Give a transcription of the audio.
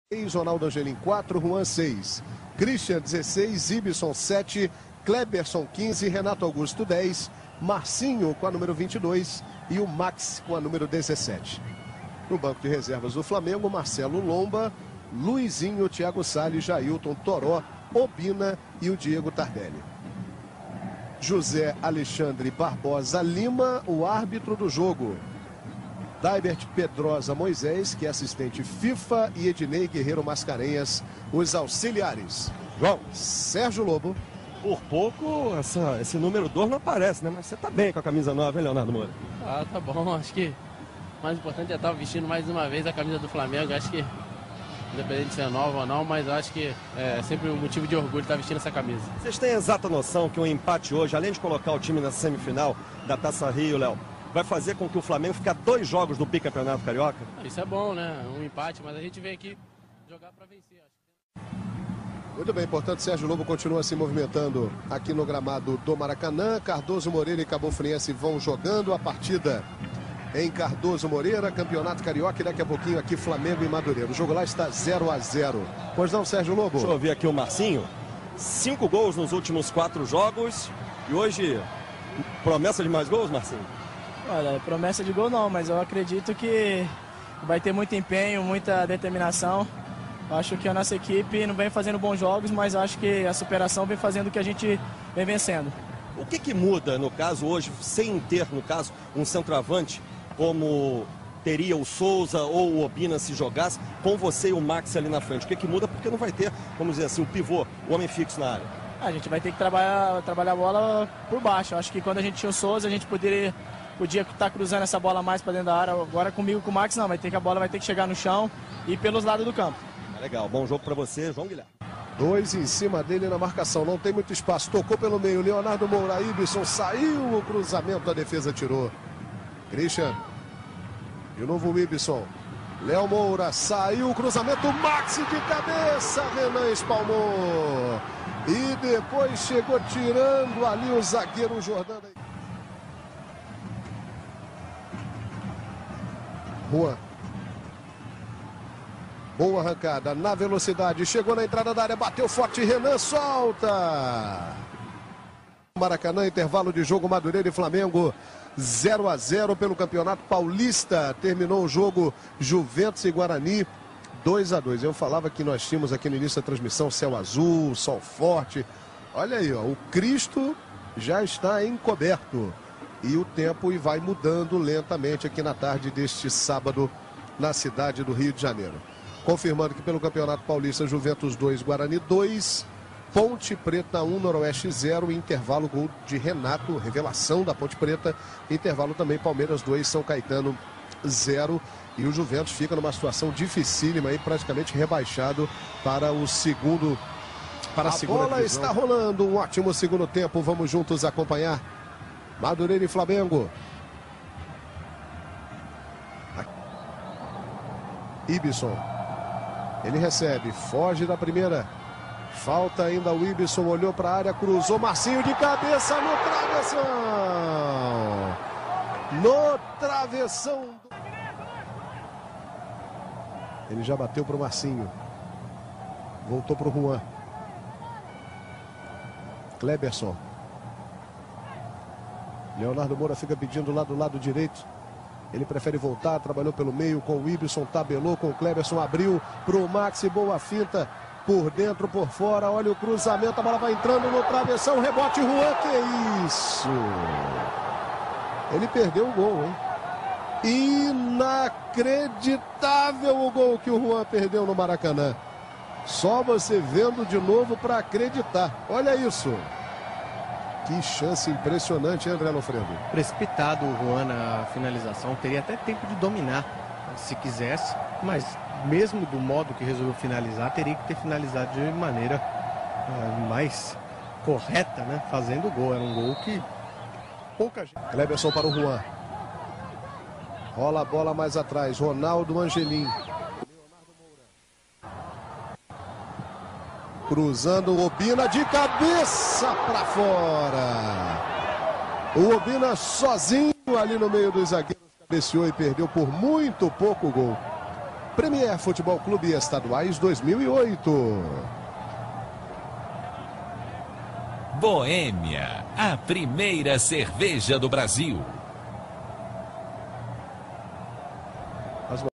6, Ronaldo Angelim 4, Juan 6, Christian 16, Ibson 7, Kleberson 15, Renato Augusto 10, Marcinho com a número 22 e o Max com a número 17. No banco de reservas do Flamengo, Marcelo Lomba, Luizinho, Thiago Salles, Jailton, Toró, Obina e o Diego Tardelli. José Alexandre Barbosa Lima, o árbitro do jogo. Daibert Pedrosa Moisés, que é assistente FIFA, e Ednei Guerreiro Mascarenhas, os auxiliares. João, Sérgio Lobo. por pouco esse número 2 não aparece, né? Mas você tá bem com a camisa 9, hein, Leonardo Moura? Ah, tá bom. Acho que o mais importante é estar vestindo mais uma vez a camisa do Flamengo. Acho que, independente de ser nova ou não, mas acho que é sempre um motivo de orgulho estar vestindo essa camisa. Vocês têm exata noção que um empate hoje, além de colocar o time na semifinal da Taça Rio, Léo, vai fazer com que o Flamengo fique a 2 jogos do bicampeonato carioca? Isso é bom, né? Um empate, mas a gente vem aqui jogar para vencer. Muito bem, portanto, Sérgio Lobo continua se movimentando aqui no gramado do Maracanã. Cardoso Moreira e Cabo Friense vão jogando a partida em Cardoso Moreira, Campeonato Carioca, e daqui a pouquinho aqui Flamengo e Madureira. O jogo lá está 0-0. Pois não, Sérgio Lobo? Deixa eu ver aqui o Marcinho. 5 gols nos últimos 4 jogos. E hoje, promessa de mais gols, Marcinho? Olha, promessa de gol não, mas eu acredito que vai ter muito empenho, muita determinação. Eu acho que a nossa equipe não vem fazendo bons jogos, mas eu acho que a superação vem fazendo o que a gente vem vencendo. O que muda, no caso, hoje, sem ter, no caso, um centroavante, como teria o Souza ou o Obina se jogasse, com você e o Max ali na frente? O que muda? Porque não vai ter, vamos dizer assim, o pivô, o homem fixo na área. A gente vai ter que trabalhar a bola por baixo. Eu acho que quando a gente tinha o Souza, a gente podia estar cruzando essa bola mais para dentro da área. Agora comigo, com o Max, não. A bola vai ter que chegar no chão e ir pelos lados do campo. Legal, bom jogo para você, João Guilherme. 2 em cima dele na marcação, não tem muito espaço, tocou pelo meio, Leonardo Moura, Ibson, saiu o cruzamento, a defesa tirou. Christian, de novo o Ibson, Léo Moura, saiu o cruzamento, Max de cabeça, Renan espalmou. E depois chegou tirando ali o zagueiro Jordão. Juan. Boa arrancada, na velocidade, chegou na entrada da área, bateu forte, Renan solta. Maracanã, intervalo de jogo, Madureira e Flamengo, 0-0 pelo Campeonato Paulista. Terminou o jogo Juventus e Guarani, 2-2. Eu falava que nós tínhamos aqui no início da transmissão céu azul, sol forte. Olha aí, ó, o Cristo já está encoberto. E o tempo vai mudando lentamente aqui na tarde deste sábado na cidade do Rio de Janeiro. Confirmando que pelo Campeonato Paulista, Juventus 2, Guarani 2, Ponte Preta 1, Noroeste 0, intervalo gol de Renato, revelação da Ponte Preta, intervalo também Palmeiras 2, São Caetano 0, e o Juventus fica numa situação dificílima aí, praticamente rebaixado para o segundo, para a segunda divisão. A bola está rolando, um ótimo segundo tempo, vamos juntos acompanhar Madureira e Flamengo. Ibson. Ele recebe, foge da primeira. Falta ainda o Ibson, olhou para a área, cruzou, Marcinho de cabeça no travessão. No travessão. Ele já bateu para o Marcinho. Voltou para o Juan. Kleberson. Leonardo Moura fica pedindo lá do lado direito. Ele prefere voltar, trabalhou pelo meio com o Ibson, tabelou com o Kleberson, abriu para o Maxi, boa finta, por dentro, por fora, olha o cruzamento, a bola vai entrando no travessão, rebote, Juan, que isso? Ele perdeu o gol, hein? Inacreditável o gol que o Juan perdeu no Maracanã. Só você vendo de novo para acreditar, olha isso. Que chance impressionante, André Lofredo. Precipitado o Juan na finalização, teria até tempo de dominar, se quisesse, mas mesmo do modo que resolveu finalizar, teria que ter finalizado de maneira mais correta, né? Fazendo o gol. Era um gol que pouca gente... Kleberson para o Juan. Rola a bola mais atrás, Ronaldo Angelim. Cruzando o Obina de cabeça para fora. O Obina sozinho ali no meio dos zagueiros. Cabeceou e perdeu por muito pouco o gol. Premier Futebol Clube Estaduais 2008. Boêmia, a primeira cerveja do Brasil.